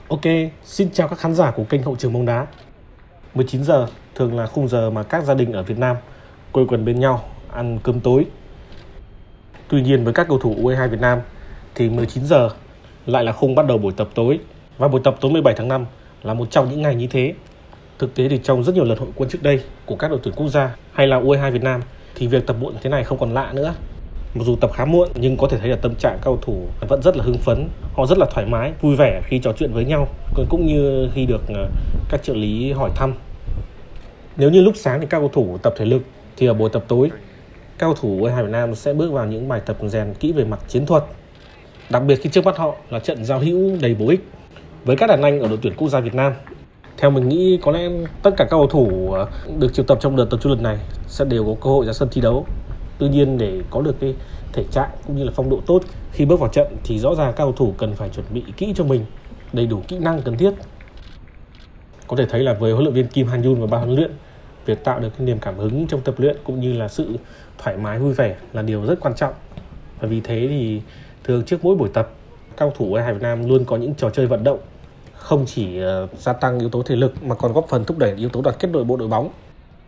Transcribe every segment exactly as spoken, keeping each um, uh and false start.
Ok, xin chào các khán giả của kênh Hậu Trường bóng đá. mười chín giờ thường là khung giờ mà các gia đình ở Việt Nam quây quần bên nhau ăn cơm tối. Tuy nhiên với các cầu thủ u hai hai Việt Nam thì mười chín giờ lại là khung bắt đầu buổi tập tối. Và buổi tập tối mười bảy tháng năm là một trong những ngày như thế. Thực tế thì trong rất nhiều lần hội quân trước đây của các đội tuyển quốc gia hay là u hai hai Việt Nam thì việc tập muộn thế này không còn lạ nữa. Mặc dù tập khá muộn nhưng có thể thấy là tâm trạng các cầu thủ vẫn rất là hưng phấn, họ rất là thoải mái, vui vẻ khi trò chuyện với nhau, cũng như khi được các trợ lý hỏi thăm. Nếu như lúc sáng thì các cầu thủ tập thể lực thì ở buổi tập tối, các cầu thủ u hai hai Việt Nam sẽ bước vào những bài tập rèn kỹ về mặt chiến thuật. Đặc biệt khi trước mắt họ là trận giao hữu đầy bổ ích với các đàn anh ở đội tuyển quốc gia Việt Nam. Theo mình nghĩ có lẽ tất cả các cầu thủ được triệu tập trong đợt tập trung lần này sẽ đều có cơ hội ra sân thi đấu. Tuy nhiên để có được cái thể trạng cũng như là phong độ tốt khi bước vào trận thì rõ ràng các cầu thủ cần phải chuẩn bị kỹ cho mình đầy đủ kỹ năng cần thiết. Có thể thấy là với huấn luyện viên Kim Han-yun và ban huấn luyện, việc tạo được cái niềm cảm hứng trong tập luyện cũng như là sự thoải mái vui vẻ là điều rất quan trọng. Và vì thế thì thường trước mỗi buổi tập, các cầu thủ u hai hai Việt Nam luôn có những trò chơi vận động, không chỉ uh, gia tăng yếu tố thể lực mà còn góp phần thúc đẩy yếu tố đoàn kết nội bộ đội bóng.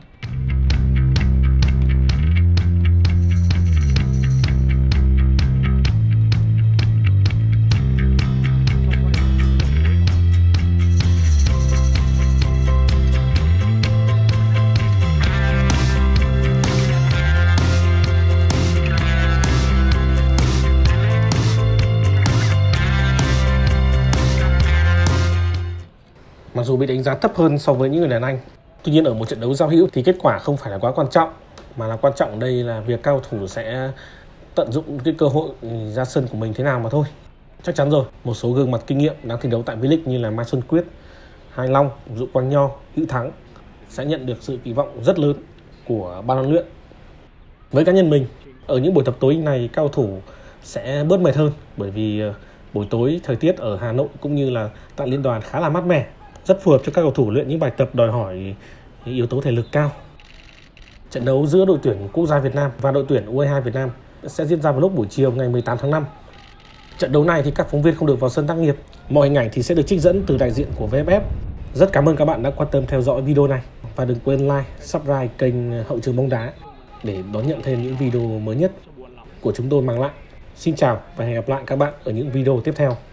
Mặc dù bị đánh giá thấp hơn so với những người đàn anh, tuy nhiên ở một trận đấu giao hữu thì kết quả không phải là quá quan trọng, mà là quan trọng ở đây là việc cao thủ sẽ tận dụng cái cơ hội ra sân của mình thế nào mà thôi. Chắc chắn rồi, một số gương mặt kinh nghiệm đang thi đấu tại V-League như là Mai Xuân Quyết, Hai Long, Dụ Quang Nho, Hữu Thắng sẽ nhận được sự kỳ vọng rất lớn của ban huấn luyện. Với cá nhân mình, ở những buổi tập tối này cao thủ sẽ bớt mệt hơn, bởi vì buổi tối thời tiết ở Hà Nội cũng như là tại liên đoàn khá là mát mẻ, rất phù hợp cho các cầu thủ luyện những bài tập đòi hỏi yếu tố thể lực cao. Trận đấu giữa đội tuyển quốc gia Việt Nam và đội tuyển u hai hai Việt Nam sẽ diễn ra vào lúc buổi chiều ngày mười tám tháng năm. Trận đấu này thì các phóng viên không được vào sân tác nghiệp. Mọi hình ảnh thì sẽ được trích dẫn từ đại diện của vê ép ép. Rất cảm ơn các bạn đã quan tâm theo dõi video này và đừng quên like, subscribe kênh Hậu Trường bóng đá để đón nhận thêm những video mới nhất của chúng tôi mang lại. Xin chào và hẹn gặp lại các bạn ở những video tiếp theo.